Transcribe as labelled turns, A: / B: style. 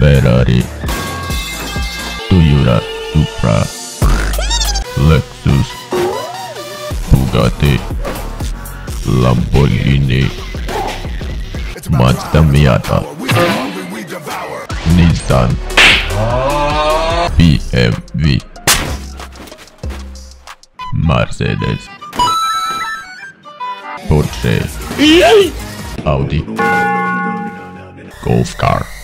A: Ferrari, Toyota Supra, Lexus, Bugatti, Lamborghini, Mazda Miata, Nissan, BeamNG, Mercedes, Porsche, Audi, Golf car.